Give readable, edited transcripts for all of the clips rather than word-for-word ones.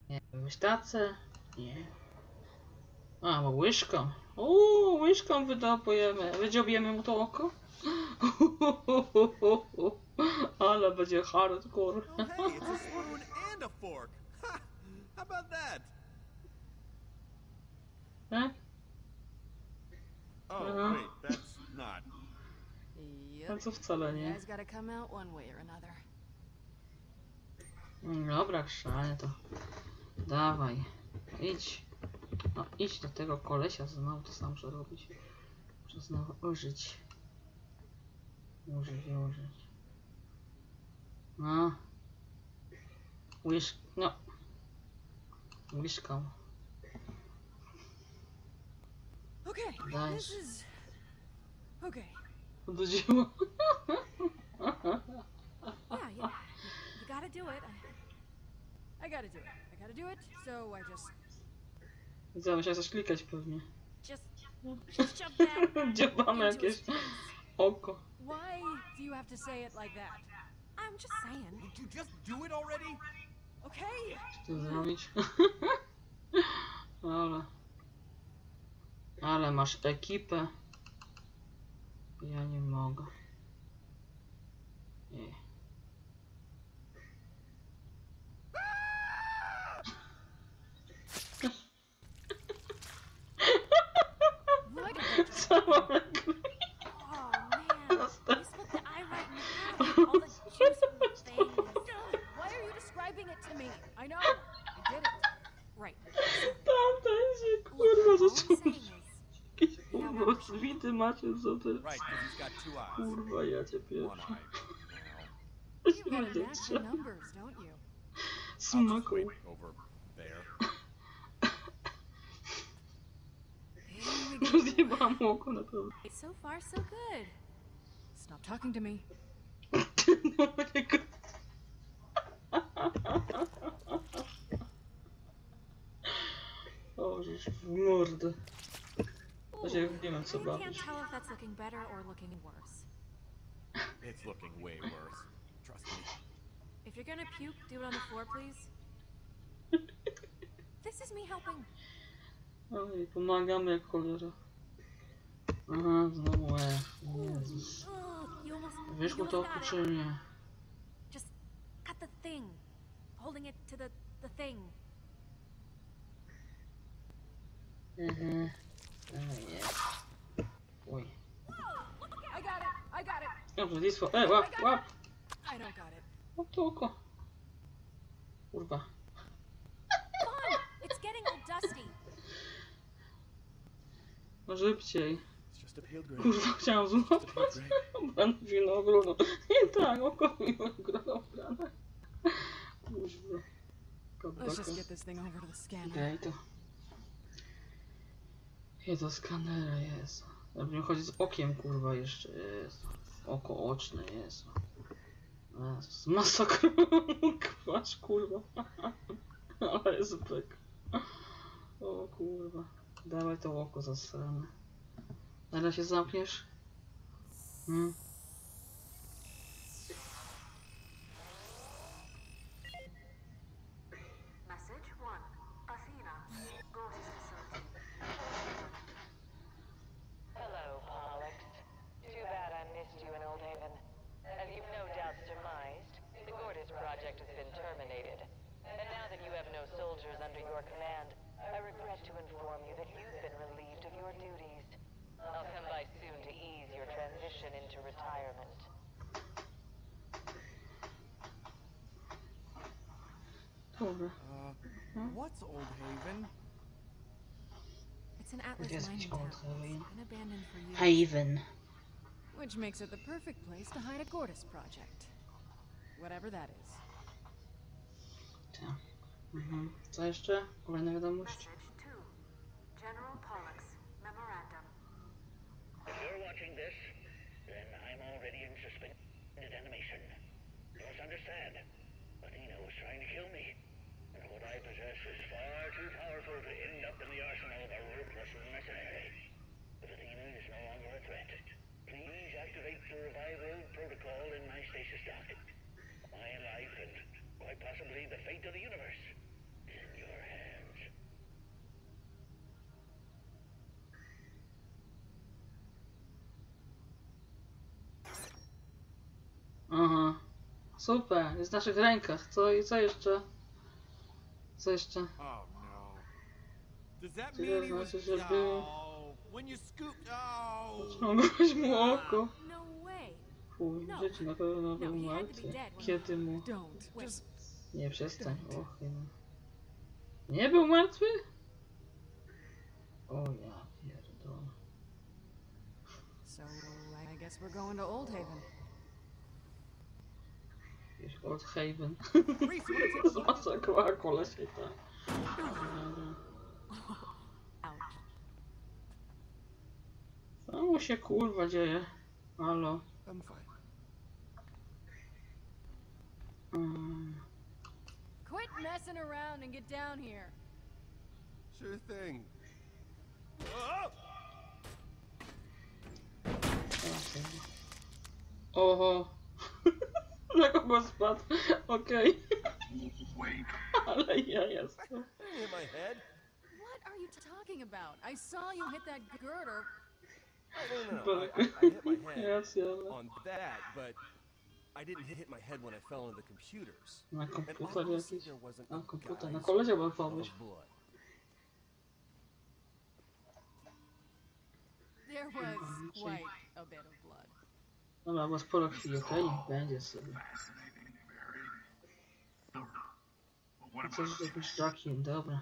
Nie wiem, tacę? Nie. A, bo łyżką. Łyżką wydziobiemy mu to oko. Ale będzie hardcore. Oh hey, it's a spoon and a fork. Ha! How about that? Tak? Oh wait, that's not. No Yep. co wcale You nie. guys gotta come out one way or another. Dobra, chrzanie to. Dawaj. Idź. No, idź do tego kolesia, znowu to sam muszę robić. Muszę znowu użyć. Użyć. No. No. Łyżką. Okay, Nice. this is... Okay. Do dzieła. Yeah, you gotta do it. I gotta do it. I gotta do it, so I just... Widzę, musiałem coś klikać pewnie. Just shove that Dziobamy into jakieś his face. oko. Why do you have to say it like that? I'm just saying. Would you just do it already? Okay? Co zrobić? Ale masz ekipę. Ja nie mogę. Nie. Look at that. Cała Oh man, you split the eye right in half. All the juice from the thing. Why are you describing it to me? I know. I did it. Right. Tamten się Look, kurwa all I'm zaczął. saying is, Jakieś kurwa zwity macie co to jest. Right, because he's got two eyes. Kurwa ja cię One pierwszy. eye. you gotta match your numbers, don't you? Smaku. Wait over there. Here we go. Rozjebałam mu oko naprawdę. So far, so good. Stop talking to me. No jego. O, żeś w mordę. To się nie wiem co I can't bawić. tell if that's looking better or looking worse. It's looking way worse. Trust me. If you're gonna puke, do it on the floor, please. This is me helping. Oj, pomagamy jak cholera. Aha, znowu Jezus. You almost, Wyszło you to almost oko got czy it. nie? Just cut the thing. Holding it to the thing. Mhm. Nie. Oj. I got it. I got it. Dobrze, Liswo. Łap, łap! I don't got it. Łap to oko. Kurwa. Come on. It's getting all dusty. No szybciej. It's just a peeled grape. Kurwa, chciałam złapać. Pan winogron. Nie tak, oko winogrona. Kurwa. Let's just get this thing over to the scanner. Okej, to. Do skanera, jest. Będziemy chodzić z okiem, kurwa, jeszcze jest. Oko oczne jest. Jezus, masakra. Kwasz, kurwa. Ale jest bek. O kurwa. Dawaj to oko zasrane. Zaraz się zamkniesz? Message 1. Athena. Gorgeous facility. Hello, Pollux. Too bad I missed you in Old Haven. As you've no doubt surmised, the Gortys project has been terminated. And now that you have no soldiers under your command, I regret to inform you that you've been relieved of your duties. I'll come by soon to ease your transition into retirement. Dobra. What's Old Haven? It's an Atlas Yes, mining it's town. called Haven. It's been abandoned for years. Haven. Which makes it the perfect place to hide a Gortys project. Whatever that is. Tak. Co jeszcze? Kolejna wiadomość? Message 2. General Pollux. Memorandum. If you're watching this, then I'm already in suspended animation. You must understand, Athena was trying to kill me, and what I possess is far too powerful to end up in the arsenal of a ruthless mercenary. But Athena is no longer a threat. Please activate the revive load protocol in my stasis dock. My life and quite possibly the fate of the universe is in your Super, jest w naszych rękach. Co jeszcze? Co jeszcze? Oh no. Does that Czy mean to he was... znaczy, że był... Oh, when you scooped... Oh. Ciągłeś mu oko. No way. Fuj, w życiu na pewno był martwy. Kiedy mu... Don't. Wait. Nie, przestań. Och, nie. Nie był martwy? O ja pierdolę. So, I guess we're going to Old Haven. Jakiś Old Haven. Reese, you wanna take a look? Zmasakrowała kolesia i tak. Ouch. Co mu się kurwa dzieje? Halo. I'm fine. Quit messing around and get down here. Sure thing. Oh! Oho. Na kogo spadł? Okej. Ale ja jestem. In my head? What are you talking about? I saw you hit that girder. No. I hit my head Yes, yeah. on that, but I didn't hit my head when I fell into the computers. Na And komputer obviously jakiś. there wasn't Na a komputer. Na guy's kolesia był of pomysł. blood. There was quite a bit of blood. Dobra, bo sporo chwili, okej? Będzie sobie. Coś z jakimś Jackiem, dobra.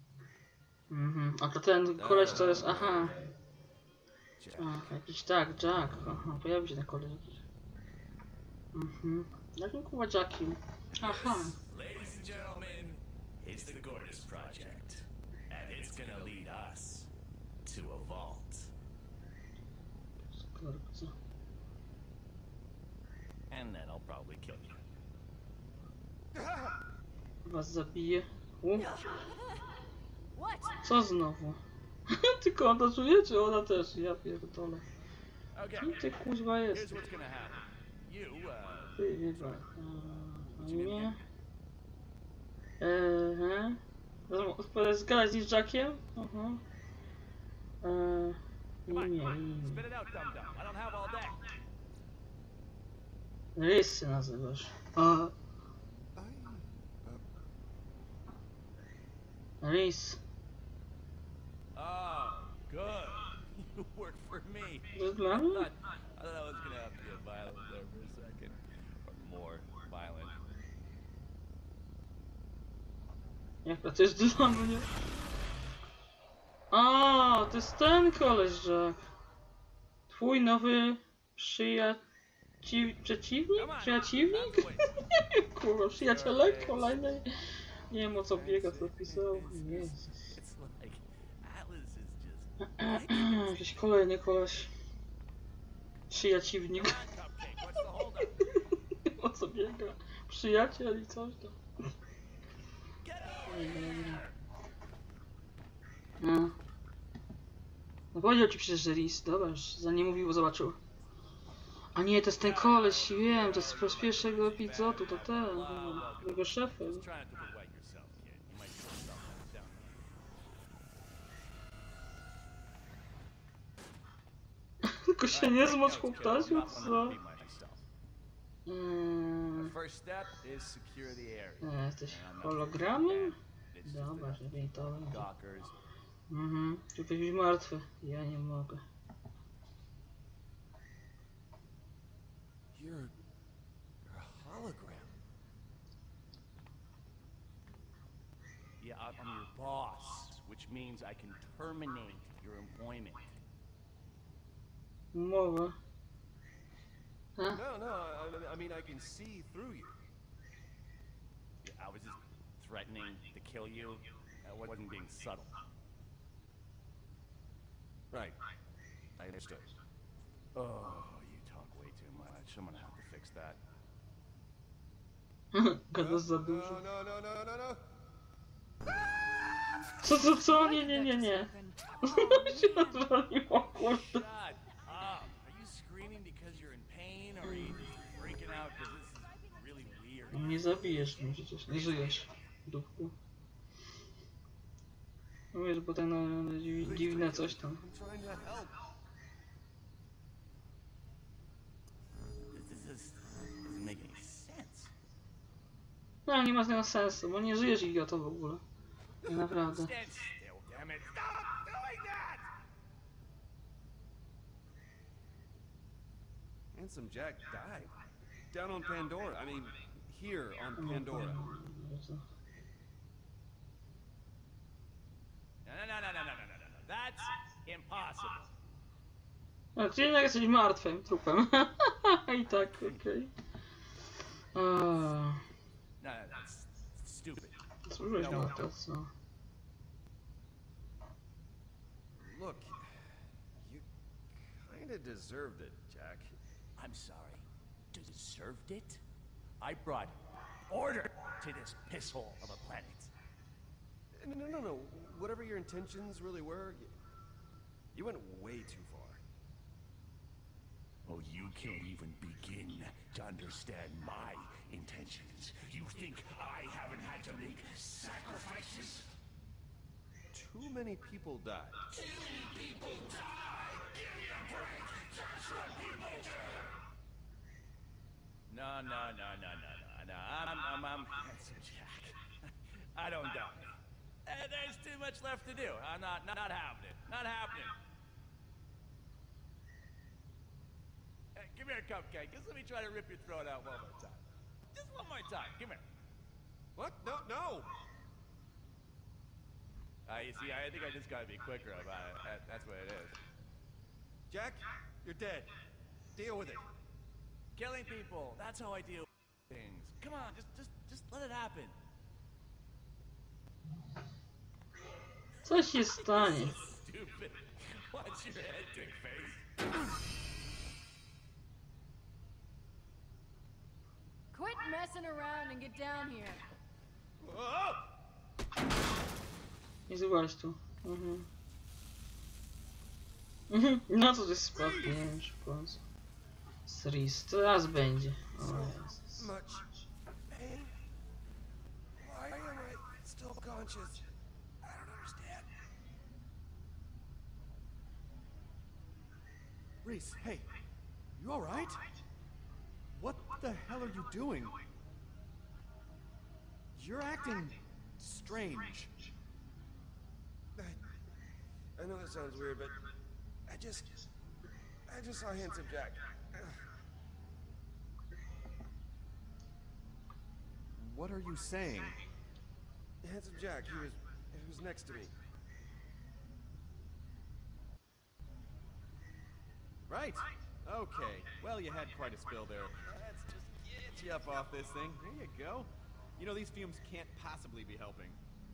A to ten koleś to jest, aha. A, jakiś tak, Jack. Aha, pojawi się ten koleś jakiś. Jakim kurwa Jackiem? Aha. Ladies and gentlemen, it's the Gortys Project, and it's gonna lead us to a vault. Skorpion. And then I'll probably kill you. Was zabije. What? Co znowu? Tylko on to czuje, czy ona też? Ja pierdolę. Okay, Kim ty kuźwa here's jest? what's gonna happen. You, Ty nie wiem. Nie. Zgadać z Jackiem? Aha. Imię. spit it out, dum-dum. I don't have all day. Rys się nazywasz. Rys. Oh, good. You work for me. To jest dla mnie? I thought I was gonna have to get violent there for a second. Or more violent. Jak to jest dla mnie? A, to jest ten koleś, Jack. Twój nowy przeciwnik? Przyjaciwnik? Kurwa, przyjacielek kolejny. Nie wiem o co biega, co pisał. Jezus. It's like Atlas is just Jakiś kolejny koleś. Przyjaciwnik. cupcake. What's the holdup? O co biega? Przyjaciel i coś tam. No. No powiedział ci przecież, że Rhys, dobra, już za nie mówił, bo zobaczył. A nie, to jest ten koleś, wiem, to jest z pierwszego epizodu, to ten, jego szefem. Try not to get wet yourself, kid. You might put yourself down. Tylko się nie zmocz, chłoptasiu, co? First step is secure the area. Jesteś hologramem? Dobra, żeby i to będzie. Gawkers. Ty byś martwy, ja nie mogę. You're a hologram. Yeah, I'm your boss, which means I can terminate your employment. Umowa. No, I mean, I can see through you. I was just threatening to kill you. I wasn't being subtle. Right. I understood. Oh, you talk way too much. I'm gonna have to fix that. Gadasz za dużo. No. Co? Nie. się rozwaliło, kurde. Shut up! Are you screaming because you're in pain, or are you just freaking out because this is really weird? Nie zabijesz mnie przecież, nie żyjesz, dupku. No wiesz, bo ten dziwne coś tam. I'm trying to help. This doesn't make any sense. Tak, nie ma z niego sensu, bo nie żyjesz idioto w ogóle. Nie, naprawdę. Stand still, damn it! Stop doing that! Handsome Jack died. Down on Pandora. I mean, here on Pandora. No, no, no, no, no, no, no, no, no. That's impossible. A ty jednak jesteś martwym trupem. I tak, okej. No, no, that's stupid. Służyłeś na to, co? Look, you kinda deserved it, Jack. I'm sorry. Deserved it? I brought order to this pisshole of a planet. No, no, no. Whatever your intentions really were, you went way too far. Oh, you can't even begin to understand my intentions. You think I haven't had to make sacrifices? Too many people died. Too many people die! Give me a break! That's what people do! No, no, no, no, no, no, no. I'm handsome Jack. I don't doubt me. There's too much left to do. I'm not having it. Not happening. Hey, come here, Cupcake. Just let me try to rip your throat out one more time. Just one more time. Come here. What? No, no! You see, I think I just gotta be quicker about it. That's what it is. Jack, you're dead. Deal with it. Killing people. That's how I deal with things. Come on, just let it happen. Co się stanie? Stupid. Watch your head, dick face. Quit messing around and get down here. Whoa! Nie złaź tu. No co to jest spadł? Nie wiem, szybko. Sris, teraz będzie. O Jezus. Much pain. Why am I still conscious? I don't understand. Reese, hey, you all right? What the hell are you doing? You're acting strange. I know that sounds weird, but I just saw Handsome Jack. What are you saying? Handsome Jack, he was next to me. Right. Okay. Well, you had quite a spill there. Let's just get you up off this thing. There you go. You know, these fumes can't possibly be helping.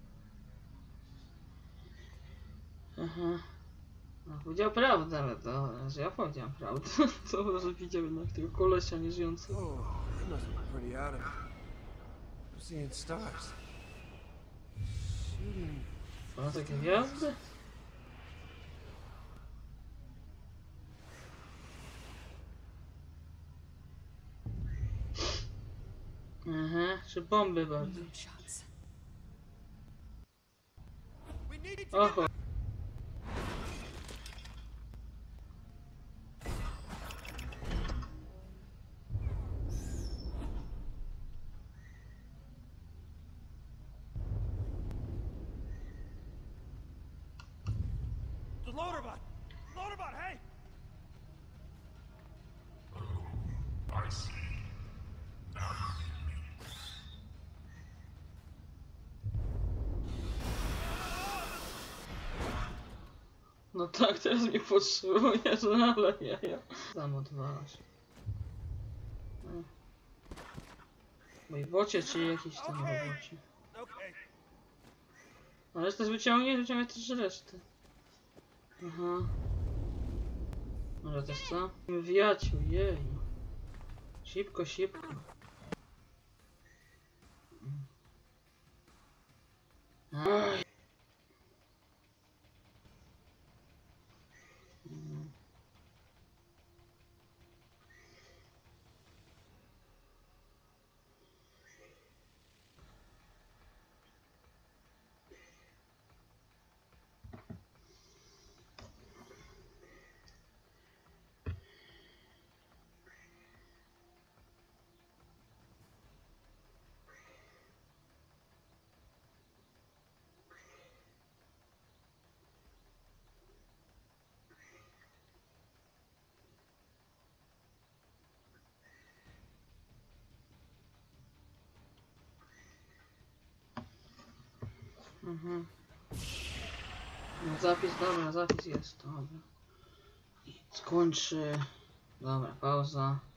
Aha. No, powiedział prawdę, ale to, że ja powiedziałem prawdę. To może widział jednak tego kolesia nieżyjącego. Oh, you must be pretty out of it. I'm seeing stars. Shooting. Ona takie gwiazdy? Aha, czy bomby bardziej. Shots. We need to Oho. Loaderbot! Loaderbot, hey! I see. Now you need me. No tak, teraz mnie potrzebujesz, no ale ja. Tam odwalasz. No. Mój bocie czy jakiś tam robocie. Okay. A resztę wyciągnie też resztę. Aha. Może też co? Wywiaciu, jej. Szybko, szybko. Aj. No, zapis, dobra, zapis jest, dobra. Skończy. Dobra, pauza.